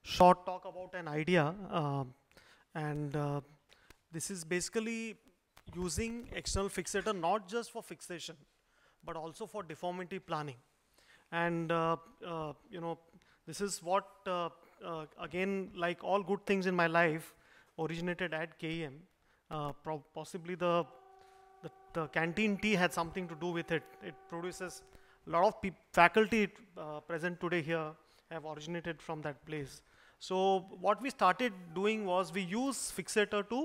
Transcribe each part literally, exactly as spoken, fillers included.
short talk about an idea, uh, and uh, this is basically using external fixator not just for fixation, but also for deformity planning. And uh, uh, you know, this is what uh, uh, again, like all good things in my life, originated at K E M. Uh, possibly the, the the canteen tea had something to do with it. It produces a lot of faculty uh, present today here have originated from that place. So what we started doing was we use fixator to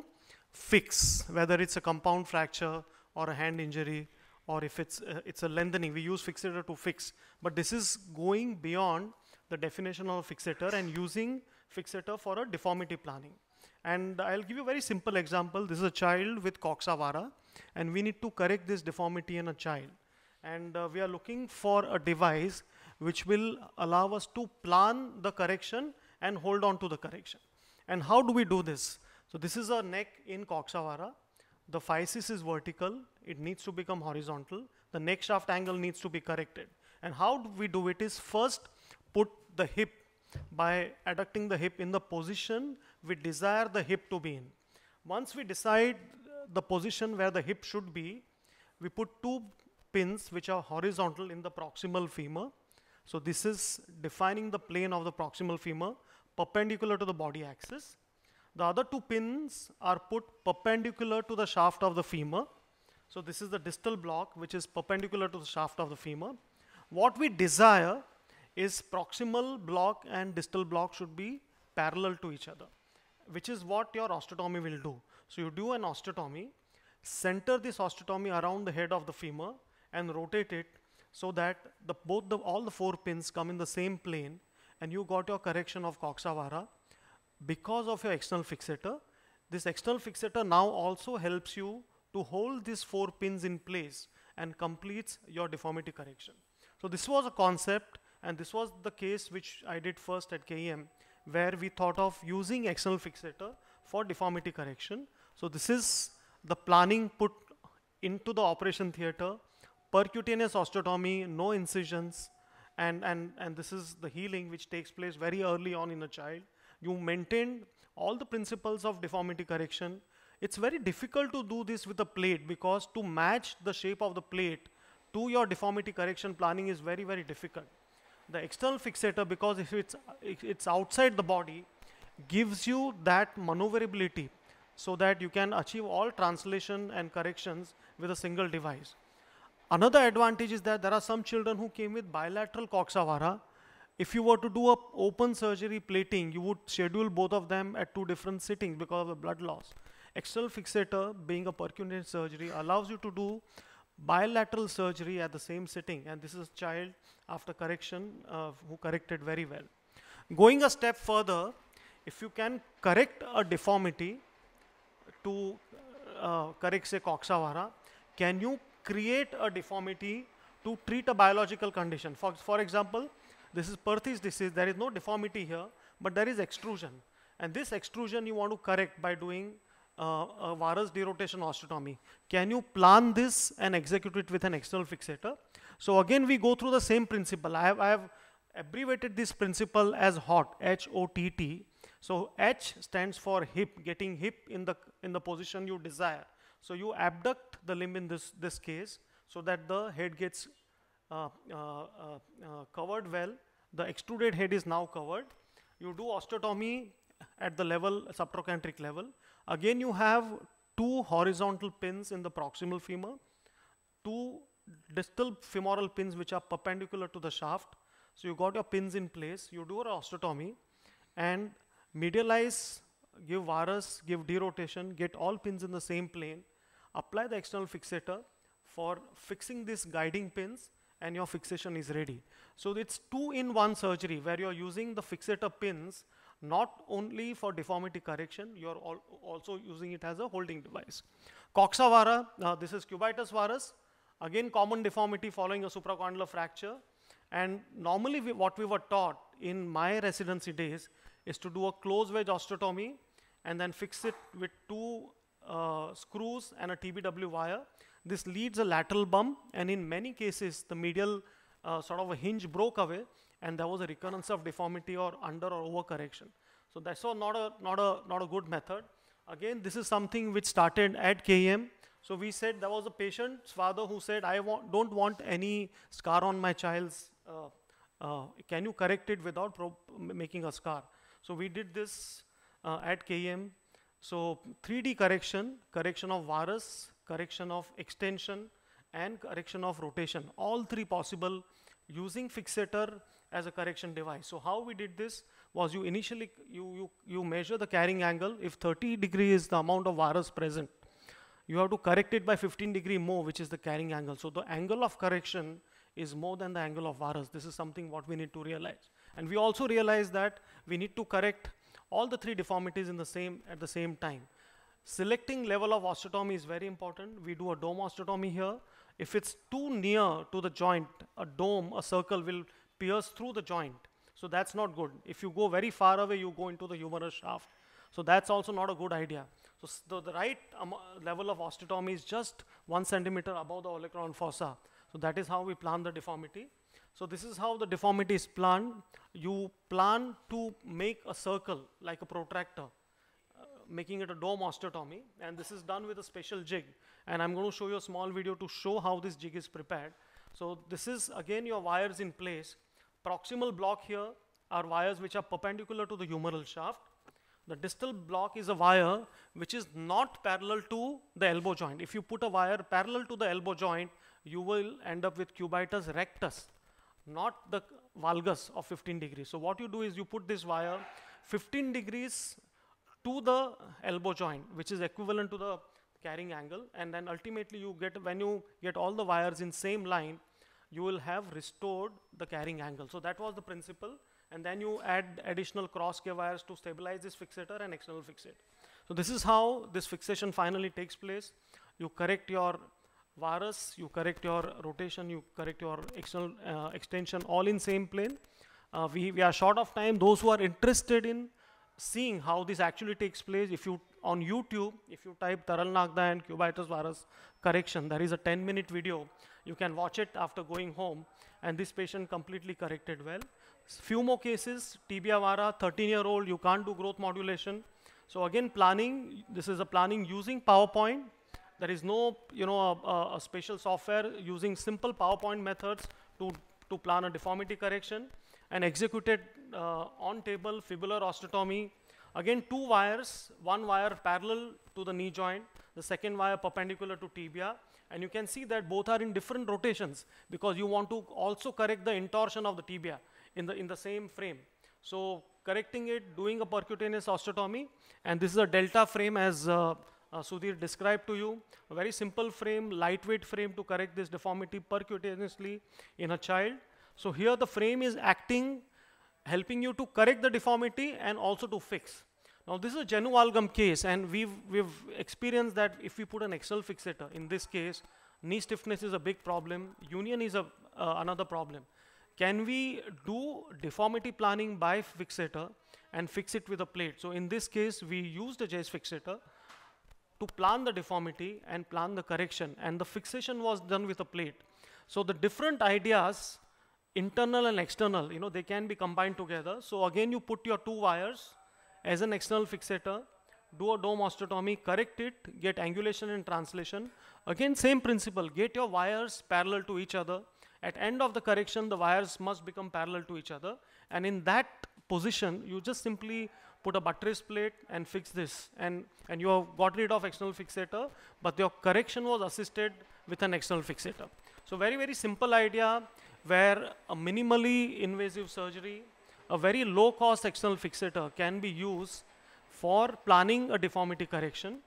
fix, whether it's a compound fracture or a hand injury, or if it's uh, it's a lengthening, we use fixator to fix. But this is going beyond the definition of a fixator and using fixator for a deformity planning. And I'll give you a very simple example. This is a child with coxa-vara, and we need to correct this deformity in a child. And uh, we are looking for a device which will allow us to plan the correction and hold on to the correction. And how do we do this? So this is a neck in coxa-vara. The physis is vertical. It needs to become horizontal. The neck shaft angle needs to be corrected. And how do we do it is first put the hip by adducting the hip in the position we desire the hip to be in. Once we decide the position where the hip should be, we put two pins which are horizontal in the proximal femur. So this is defining the plane of the proximal femur perpendicular to the body axis. The other two pins are put perpendicular to the shaft of the femur. So this is the distal block which is perpendicular to the shaft of the femur. What we desire is proximal block and distal block should be parallel to each other, which is what your osteotomy will do. So you do an osteotomy, center this osteotomy around the head of the femur and rotate it so that the, both the, all the four pins come in the same plane, and you got your correction of coxa-vara because of your external fixator. This external fixator now also helps you to hold these four pins in place and completes your deformity correction. So this was a concept, and this was the case which I did first at K E M, where we thought of using external fixator for deformity correction. So this is the planning put into the operation theater, percutaneous osteotomy, no incisions, and, and, and this is the healing which takes place very early on in a child. You maintain all the principles of deformity correction. It's very difficult to do this with a plate because to match the shape of the plate to your deformity correction planning is very, very difficult. The external fixator, because if it's, it's outside the body, gives you that maneuverability so that you can achieve all translation and corrections with a single device. Another advantage is that there are some children who came with bilateral coxa-vara. If you were to do a open surgery plating, you would schedule both of them at two different sittings because of the blood loss. External fixator, being a percutaneous surgery, allows you to do bilateral surgery at the same sitting, and this is a child after correction uh, who corrected very well. Going a step further, if you can correct a deformity to uh, correct, say, coxa-vara, can you create a deformity to treat a biological condition? For, for example, this is Perthes disease. There is no deformity here, but there is extrusion. And this extrusion you want to correct by doing uh, a varus derotation osteotomy. Can you plan this and execute it with an external fixator? So again, we go through the same principle. I have, I have abbreviated this principle as HOT, H O T T. So H stands for hip, getting hip in the, in the position you desire. So you abduct the limb in this, this case so that the head gets uh, uh, uh, uh, covered well. The extruded head is now covered. You do osteotomy at the level, subtrochanteric level. Again, you have two horizontal pins in the proximal femur, two distal femoral pins which are perpendicular to the shaft. So you got your pins in place. You do an osteotomy and medialize, give varus, give derotation, get all pins in the same plane, apply the external fixator for fixing these guiding pins, and your fixation is ready. So it's two-in-one surgery where you're using the fixator pins not only for deformity correction, you're al also using it as a holding device. Coxa-vara, uh, this is cubitus varus, again common deformity following a supracondylar fracture. And normally we, what we were taught in my residency days is to do a closed wedge osteotomy and then fix it with two uh, screws and a T B W wire. This leads a lateral bump, and in many cases the medial uh, sort of a hinge broke away, and there was a recurrence of deformity or under or over correction. So that's all not a, not a, not a good method. Again, this is something which started at K E M. So we said there was a patient's father who said, I want, don't want any scar on my child's, uh, uh, can you correct it without pro making a scar? So we did this uh, at K E M. So three D correction, correction of varus, correction of extension, and correction of rotation. All three possible using fixator as a correction device. So how we did this was you initially, you, you, you measure the carrying angle. If thirty degree is the amount of varus present, you have to correct it by fifteen degree more, which is the carrying angle. So the angle of correction is more than the angle of varus. This is something what we need to realize. And we also realize that we need to correct all the three deformities in the same, at the same time. Selecting level of osteotomy is very important. We do a dome osteotomy here. If it's too near to the joint, a dome, a circle will pierce through the joint. So that's not good. If you go very far away, you go into the humerus shaft. So that's also not a good idea. So the, the right um, level of osteotomy is just one centimeter above the olecranon fossa. So that is how we plan the deformity. So this is how the deformity is planned. You plan to make a circle like a protractor, uh, making it a dome osteotomy. And this is done with a special jig. And I'm going to show you a small video to show how this jig is prepared. So this is again your wires in place. Proximal block here are wires which are perpendicular to the humeral shaft. The distal block is a wire which is not parallel to the elbow joint. If you put a wire parallel to the elbow joint, you will end up with cubitus rectus, not the valgus of fifteen degrees. So what you do is you put this wire fifteen degrees to the elbow joint, which is equivalent to the carrying angle, and then ultimately you get, when you get all the wires in same line, you will have restored the carrying angle. So that was the principle. And then you add additional cross K wires to stabilize this fixator and external fixator. So this is how this fixation finally takes place. You correct your varus, you correct your rotation, you correct your external uh, extension, all in same plane. Uh, we, we are short of time. Those who are interested in seeing how this actually takes place, if you, on YouTube, if you type Taral Nagda and cubitus varus correction, there is a ten minute video. You can watch it after going home, and this patient completely corrected well. Few more cases, tibia vara, thirteen year old, you can't do growth modulation. So again, planning, this is a planning using PowerPoint. There is no, you know, a, a special software, using simple PowerPoint methods to, to plan a deformity correction, and executed uh, on table fibular osteotomy. Again, two wires, one wire parallel to the knee joint, the second wire perpendicular to tibia. And you can see that both are in different rotations because you want to also correct the intorsion of the tibia in the, in the same frame. So correcting it, doing a percutaneous osteotomy, and this is a delta frame as uh, uh, Sudhir described to you. A very simple frame, lightweight frame to correct this deformity percutaneously in a child. So here the frame is acting, helping you to correct the deformity and also to fix. Now this is a genu valgum case, and we've, we've experienced that if we put an external fixator, in this case, knee stiffness is a big problem, union is a, uh, another problem. Can we do deformity planning by fixator and fix it with a plate? So in this case, we used a JESS fixator to plan the deformity and plan the correction, and the fixation was done with a plate. So the different ideas, internal and external, you know, they can be combined together. So again, you put your two wires as an external fixator, do a dome osteotomy, correct it, get angulation and translation. Again, same principle, get your wires parallel to each other. At end of the correction, the wires must become parallel to each other. And in that position, you just simply put a buttress plate and fix this. And, and you have got rid of external fixator, but your correction was assisted with an external fixator. So very, very simple idea where a minimally invasive surgery, a very low cost external fixator can be used for planning a deformity correction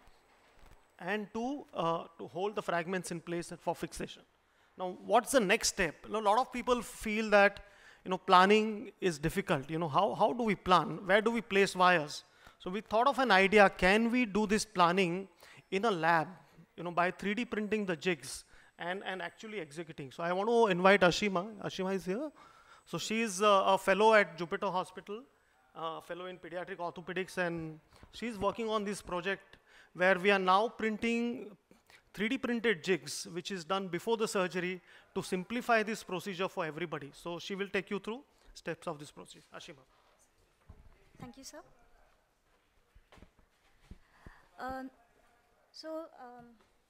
and to, uh, to hold the fragments in place for fixation. Now, what's the next step? You know, a lot of people feel that, you know, planning is difficult. You know, how, how do we plan? Where do we place wires? So we thought of an idea, can we do this planning in a lab, you know, by three D printing the jigs and, and actually executing. So I want to invite Ashima. Ashima is here. So she's uh, a fellow at Jupiter Hospital, uh, fellow in Paediatric Orthopedics, and she's working on this project where we are now printing three D printed jigs, which is done before the surgery to simplify this procedure for everybody. So she will take you through. steps of this process. Ashima. Thank you, sir. Um, so, um,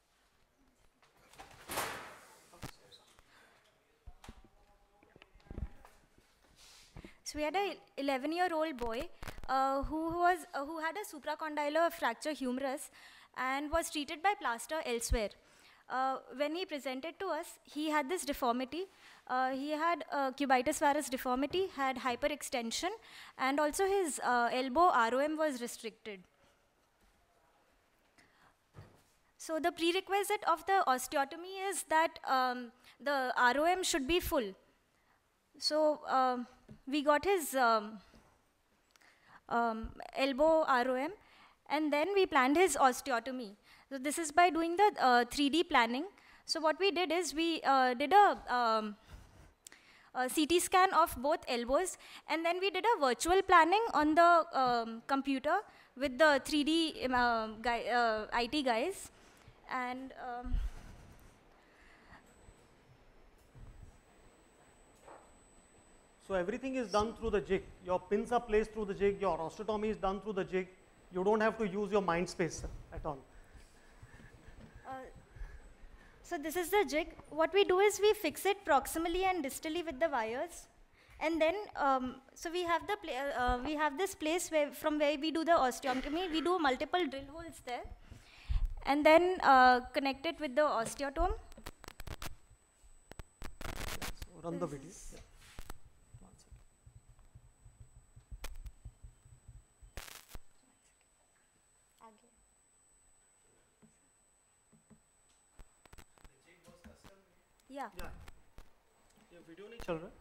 so we had a eleven-year-old boy uh, who was uh, who had a supracondylar fracture humerus and was treated by plaster elsewhere. Uh, when he presented to us, he had this deformity. Uh, he had uh, cubitus varus deformity, had hyperextension, and also his uh, elbow R O M was restricted. So the prerequisite of the osteotomy is that um, the R O M should be full. So um, we got his um, um, elbow R O M, and then we planned his osteotomy. So this is by doing the uh, three D planning. So what we did is we uh, did a, um, a C T scan of both elbows, and then we did a virtual planning on the um, computer with the three D um, uh, guy, uh, I T guys. And um, so everything is done through the jig. Your pins are placed through the jig, your osteotomy is done through the jig. You don't have to use your mind space at all. Uh, so this is the jig. What we do is we fix it proximally and distally with the wires. And then, um, so we have, the uh, we have this place where from where we do the osteotomy. We do multiple drill holes there. And then uh, connect it with the osteotome. So run the video. Yeah. One second. Yeah. Yeah. ये video नहीं चल रहा?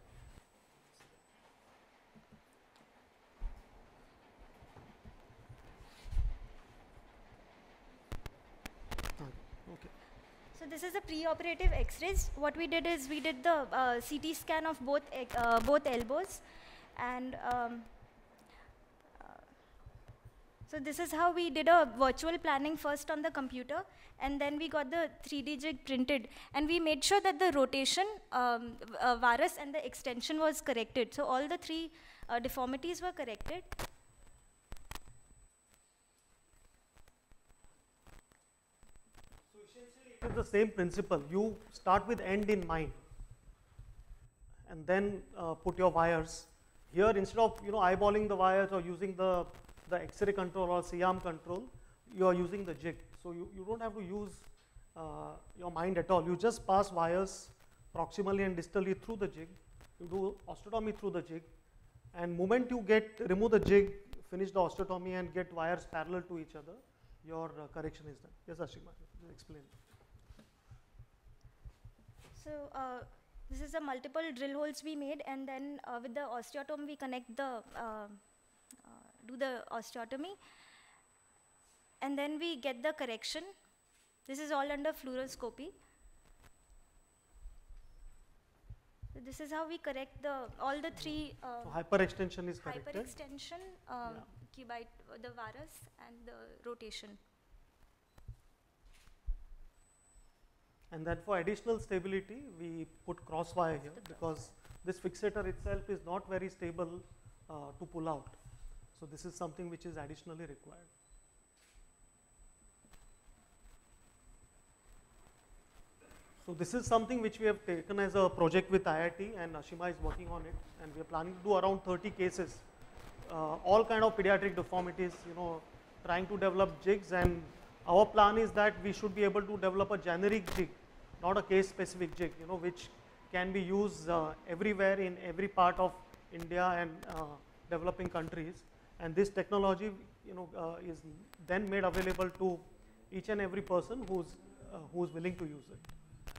Okay. So this is a pre-operative X-rays. What we did is we did the uh, C T scan of both uh, both elbows, and um, uh, so this is how we did a virtual planning first on the computer, and then we got the three D jig printed, and we made sure that the rotation, um, uh, varus, and the extension was corrected. So all the three uh, deformities were corrected. It is the same principle. You start with end in mind, and then uh, put your wires. Here, instead of you know eyeballing the wires or using the the X-ray control or C arm control, you are using the jig. So you, you don't have to use uh, your mind at all. You just pass wires proximally and distally through the jig. You do osteotomy through the jig, and moment you get remove the jig, finish the osteotomy, and get wires parallel to each other, your uh, correction is done. Yes, Ashima, explain. So uh, this is the multiple drill holes we made, and then uh, with the osteotome we connect the, uh, uh, do the osteotomy, and then we get the correction. This is all under fluoroscopy. So this is how we correct the, all the three. Uh, so hyperextension is corrected. Hyperextension, um, yeah. cubite, uh, the varus, and the rotation. And then for additional stability, we put cross wire here because this fixator itself is not very stable uh, to pull out. So this is something which is additionally required. So this is something which we have taken as a project with I I T, and Ashima is working on it, and we are planning to do around thirty cases, uh, all kind of pediatric deformities, you know, trying to develop jigs, and our plan is that we should be able to develop a generic jig, not a case specific jig, you know, which can be used uh, everywhere in every part of India and uh, developing countries. And this technology, you know, uh, is then made available to each and every person who's uh, who's willing to use it.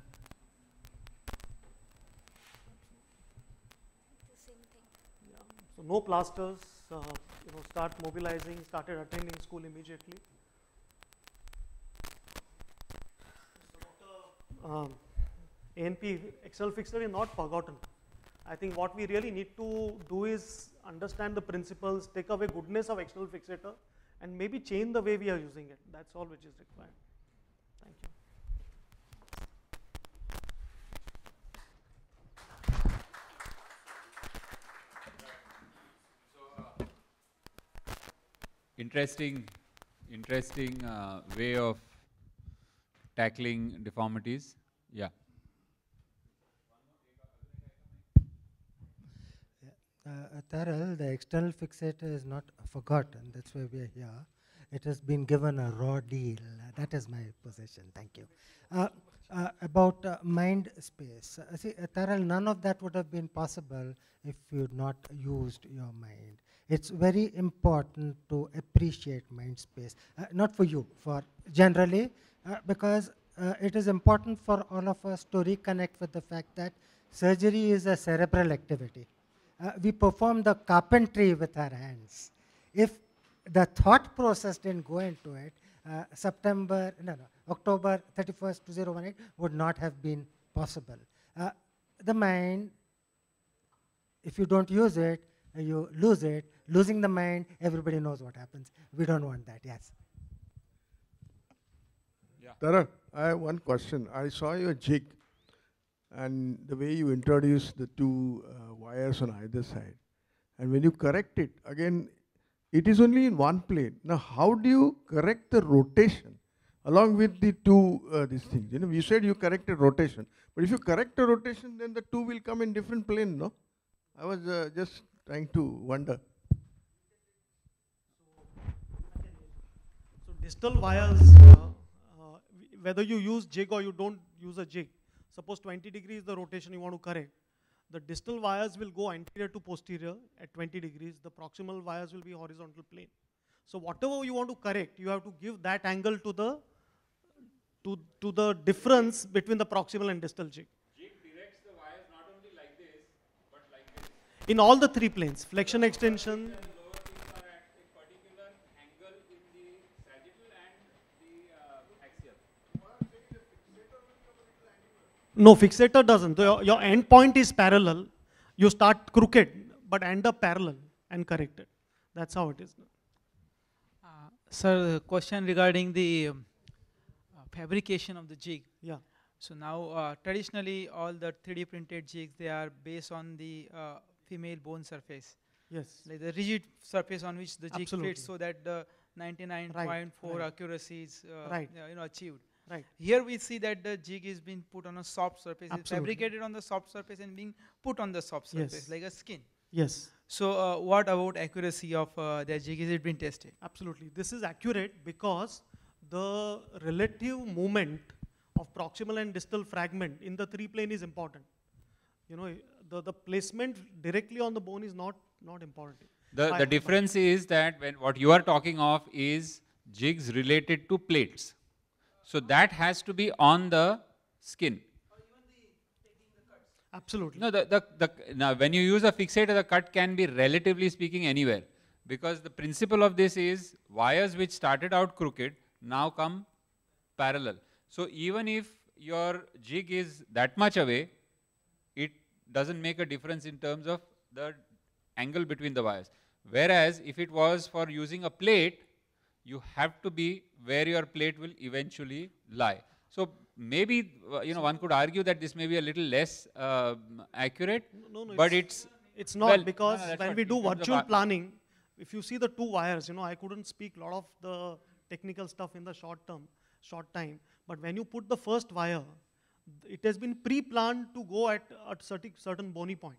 The same thing. Yeah. So no plasters. Uh, you know, start mobilizing. Started attending school immediately. Um, A N P external fixator is not forgotten. I think what we really need to do is understand the principles, take away goodness of external fixator, and maybe change the way we are using it. That's all which is required. Thank you. interesting, interesting uh, way of tackling deformities. Yeah. Uh, Taral, the external fixator is not forgotten. That's why we are here. It has been given a raw deal. Uh, that is my position. Thank you. Uh, uh, about uh, mind space. Uh, see, uh, Taral, none of that would have been possible if you had not used your mind. It's very important to appreciate mind space. Uh, not for you, for generally, uh, because uh, it is important for all of us to reconnect with the fact that surgery is a cerebral activity. Uh, we perform the carpentry with our hands. If the thought process didn't go into it, uh, September, no, no, October thirty-first, two thousand eighteen would not have been possible. Uh, the mind, if you don't use it, uh, you lose it. Losing the mind, everybody knows what happens. We don't want that, yes. Yeah. Taral, I have one question. I saw your jig and the way you introduce the two uh, wires on either side. And when you correct it, again, it is only in one plane. Now, how do you correct the rotation along with the two, uh, these things? You know, you said you corrected rotation. But if you correct the rotation, then the two will come in different plane, no? I was uh, just trying to wonder. So distal wires, uh, uh, whether you use jig or you don't use a jig, suppose twenty degrees the rotation you want to correct, the distal wires will go anterior to posterior at twenty degrees, the proximal wires will be horizontal plane. So whatever you want to correct, you have to give that angle to the to, to the difference between the proximal and distal jig. Jig directs the wires not only like this, but like this. In all the three planes, flexion, extension. No, fixator doesn't. Your, your end point is parallel. You start crooked, but end up parallel and corrected. That's how it is. Uh, sir, the question regarding the um, uh, fabrication of the jig. Yeah. So now, uh, traditionally, all the three D printed jigs, they are based on the uh, female bone surface. Yes. Like the rigid surface on which the jig Absolutely. fits, so that the ninety-nine point four Right, right. accuracy is uh, Right. uh, you know, achieved. Right. Here we see that the jig is being put on a soft surface. It's Absolutely. fabricated on the soft surface and being put on the soft surface, Yes. like a skin. Yes. So uh, what about accuracy of uh, the jig? Is it been tested? Absolutely. This is accurate because the relative movement of proximal and distal fragment in the three plane is important. You know, the, the placement directly on the bone is not, not important. The, I- the difference is that when what you are talking of is jigs related to plates. So that has to be on the skin. Absolutely. No, the, the, the, now when you use a fixator, the cut can be relatively speaking anywhere. Because the principle of this is wires which started out crooked now come parallel. So even if your jig is that much away, it doesn't make a difference in terms of the angle between the wires. Whereas if it was for using a plate, you have to be where your plate will eventually lie. So maybe uh, you know, one could argue that this may be a little less uh, accurate, No, no, but it's, it's it's not well, because no, no, that's when what we in do terms of virtual our- planning, if you see the two wires, you know, I couldn't speak a lot of the technical stuff in the short term, short time. But when you put the first wire, it has been pre-planned to go at a certain, certain bony point.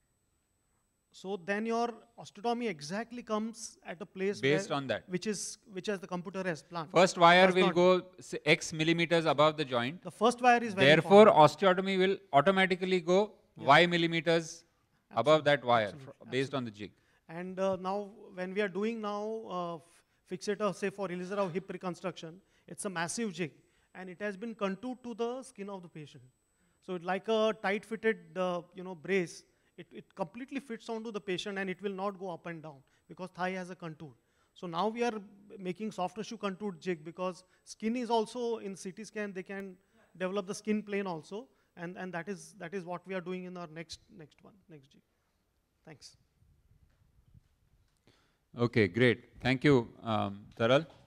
So then your osteotomy exactly comes at a place Based where, on that. which is which as the computer has planned. First wire Does will not- go say, X millimeters above the joint. The first wire is very Therefore, important. osteotomy will automatically go Yeah. Y millimeters above Absolutely, that wire absolutely, fr- based on the jig. And uh, now, when we are doing now uh, fixator, say for releaser of hip reconstruction, it's a massive jig, and it has been contoured to the skin of the patient. So it's like a tight-fitted, uh, you know, brace. It, it completely fits onto the patient, and it will not go up and down because thigh has a contour. So now we are making soft tissue contoured jig because skin is also in C T scan. They can develop the skin plane also, and and that is that is what we are doing in our next next one next jig. Thanks. Okay, great. Thank you, um, Taral.